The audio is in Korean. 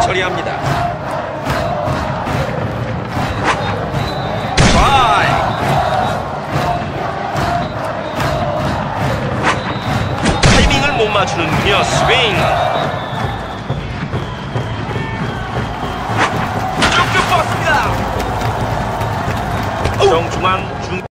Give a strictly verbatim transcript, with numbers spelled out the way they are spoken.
처리합니다. 스트라이크. 타이밍을 못 맞추는군요. 스윙. 쭉쭉 뻗습니다. 정중앙 중